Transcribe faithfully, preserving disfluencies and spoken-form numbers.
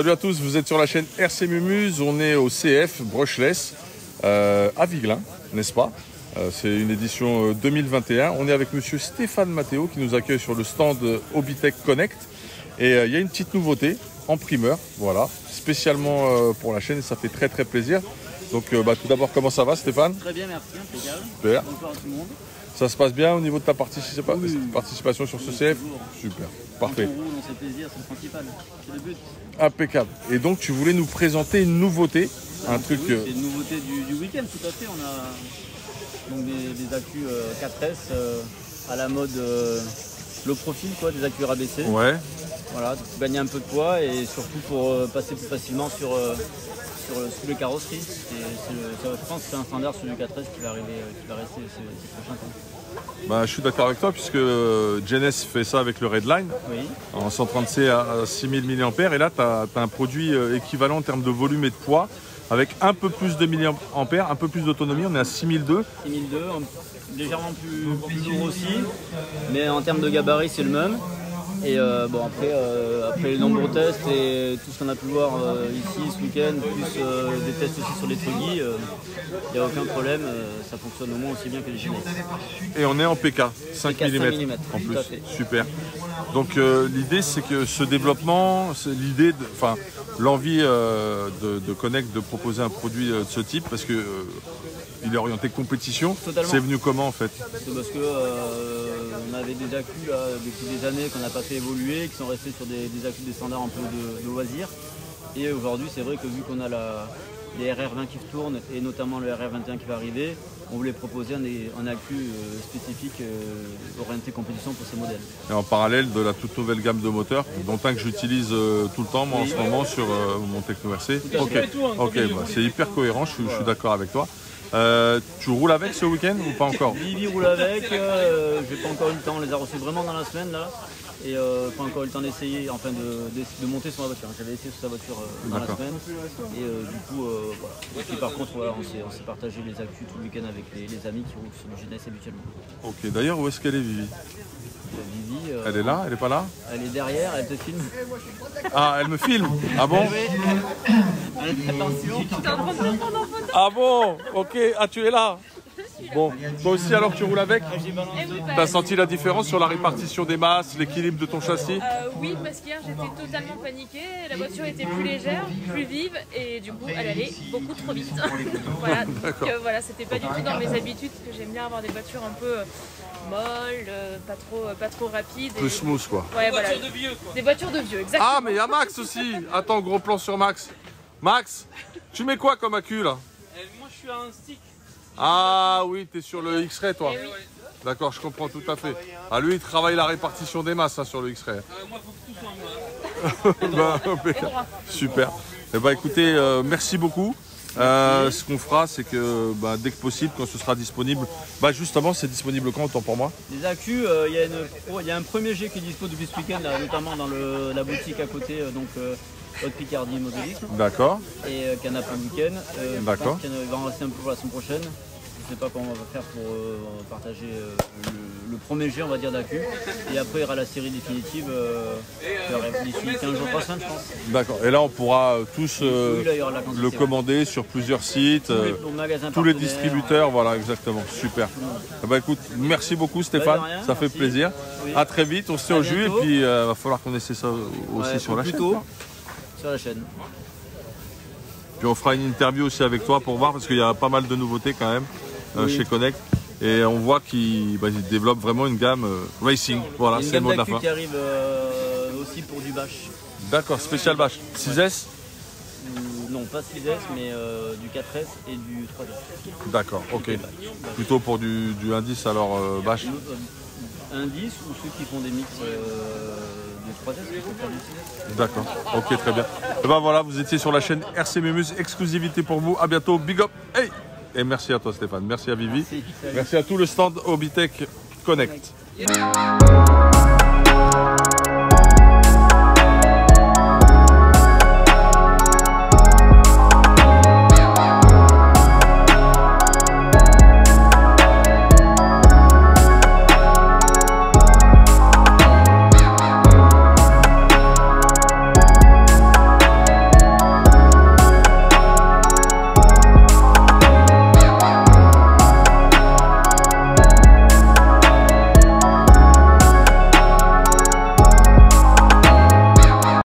Salut à tous, vous êtes sur la chaîne R C Mumuse, on est au C F Brushless euh, à Viglin, n'est-ce pas? euh, C'est une édition euh, deux mille vingt et un. On est avec monsieur Stéphane Matteo qui nous accueille sur le stand Hobbytech Connect. Et il euh, y a une petite nouveauté en primeur, voilà, spécialement euh, pour la chaîne et ça fait très très plaisir. Donc euh, bah, tout d'abord, comment ça va Stéphane? Très bien, merci, impeccable. Super. Bonsoir à tout le monde. Ça se passe bien au niveau de ta participa oui, participation sur ce C F? Super, parfait. Quand on roule, on se fait plaisir, c'est le principal, c'est le but. Impeccable. Et donc tu voulais nous présenter une nouveauté, un donc, truc... Oui, euh... c'est une nouveauté du, du week-end, tout à fait. On a donc des, des accus euh, quatre S euh, à la mode euh, low profil, quoi, des accus rabaissés. Ouais. Voilà, pour gagner un peu de poids et surtout pour euh, passer plus facilement sur, euh, sur, euh, sous les carrosseries. C'est, c'est le, ça, je pense que c'est un standard sur du quatre S qui va arriver, euh, qui va rester ces, ces prochains temps. Bah, je suis d'accord avec toi puisque Genes fait ça avec le Redline oui. en cent trente C à six mille milliampères et là tu as, as un produit équivalent en termes de volume et de poids avec un peu plus de milliampères, un peu plus d'autonomie, on est à six mille deux. six mille deux, légèrement plus, plus lourd aussi, mais en termes de gabarit c'est le même. Et euh, bon après, euh, après les nombreux tests et tout ce qu'on a pu voir euh, ici ce week-end, plus euh, des tests aussi sur les truggy, il euh, n'y a aucun problème, euh, ça fonctionne au moins aussi bien que les Genes. Et on est en P K, cinq millimètres en plus, super. Donc euh, l'idée c'est que ce développement, c'est l'idée, enfin l'envie euh, de, de Connect de proposer un produit de ce type parce que euh, il est orienté compétition. C'est venu comment en fait? C'est parce que euh, on avait des accus là, depuis des années qu'on n'a pas fait évoluer, qui sont restés sur des, des accus des standards un peu de, de loisirs. Et aujourd'hui c'est vrai que vu qu'on a la, les R R vingt qui tournent et notamment le R R vingt et un qui va arriver, on voulait proposer un, un accu euh, spécifique euh, orienté compétition pour ces modèles. Et en parallèle de la toute nouvelle gamme de moteurs, dont un que j'utilise euh, tout le temps moi, oui. en ce moment sur euh, mon Techno R C. Ok, okay, bah, c'est hyper cohérent, je, je suis d'accord avec toi. Euh, tu roules avec ce week-end ou pas encore? Vivi roule avec, euh, j'ai pas encore eu le temps, on les a reçus vraiment dans la semaine là. Et euh, pas encore eu le temps d'essayer, enfin de, de, de monter sur ma voiture. J'avais essayé sur sa voiture euh, dans la semaine. Et euh, du coup, euh, voilà. Et puis, par contre, voilà, on s'est partagé les accus tout le week-end avec les, les amis qui roulent sur du Genes habituellement. Ok, d'ailleurs, où est-ce qu'elle est Vivi? Vivi, euh, elle est là? Elle est pas là? Elle est derrière, elle te filme. Ah, elle me filme? Ah bon? Attention. Tu t'es en train de me prendre en photo? Ah bon? Ok, ah tu es là? Bon, toi aussi alors tu roules avec? T'as senti la différence sur la répartition des masses, l'équilibre de ton châssis? euh, Oui, parce qu'hier j'étais totalement paniquée, la voiture était plus légère, plus vive et du coup elle allait beaucoup trop vite. Voilà, donc euh, voilà, c'était pas du tout dans mes habitudes parce que j'aime bien avoir des voitures un peu euh, molles, euh, pas trop, euh, pas trop rapides. Plus smooth quoi. Ouais, voilà. Des voitures de vieux quoi. Des voitures de vieux, exactement. Ah mais il y a Max aussi. Attends, gros plan sur Max. Max, tu mets quoi comme accu là? euh, Moi je suis à un stick. Ah oui, t'es sur le X-Ray toi. Eh oui. D'accord, je comprends tout à fait. Ah lui, il travaille la répartition des masses hein, sur le X-Ray. Euh, moi, il faut que tout soit moi. bah, super. Eh ben, écoutez, euh, merci beaucoup. Euh, ce qu'on fera, c'est que bah, dès que possible, quand ce sera disponible, bah justement, c'est disponible quand, autant pour moi? Les accus, il euh, y, y a un premier G qui est dispo depuis ce week-end, notamment dans le, la boutique à côté, euh, donc euh, Haute Picardie Modélisme. D'accord. Et euh, Canap un week-end. Euh, D'accord. Il va en rester un peu pour la semaine prochaine. Je ne sais pas comment on va faire pour euh, partager euh, le, le premier G, on va dire, d'accu. Et après, il y aura la série définitive euh, d'ici quinze jours, trois semaines, je pense. D'accord. Et là, on pourra tous euh, oui, là, le commander ouais. sur plusieurs sites, tous les, euh, tous les distributeurs. Ouais. Voilà, exactement. Super. Eh ben, écoute, merci beaucoup, Stéphane. Bah, rien, ça merci. fait plaisir. Oui. À très vite. On se tient au jus. Et puis, il euh, va falloir qu'on essaie ça aussi ouais, sur la chaîne. Quoi. Sur la chaîne. Puis on fera une interview aussi avec toi pour voir parce qu'il y a pas mal de nouveautés quand même euh, oui. chez Connect et on voit qu'ils bah, développent vraiment une gamme euh, racing. Voilà, c'est le mot de la fin. Qui arrive euh, aussi pour du bash. D'accord, spécial bash. six S ouais. Non, pas six S, mais euh, du quatre S et du trois S. D'accord, ok. Plutôt pour du, du indice alors euh, bash. Indice ou ceux qui font des mix euh, de trois S, il faut faire du six S. D'accord, ok, très bien. Et ben voilà, vous étiez sur la chaîne R C Mumuse, exclusivité pour vous. À bientôt, big up. Hey. Et merci à toi Stéphane, merci à Vivi. Merci, merci à tout le stand Hobbytech Connect. Connect.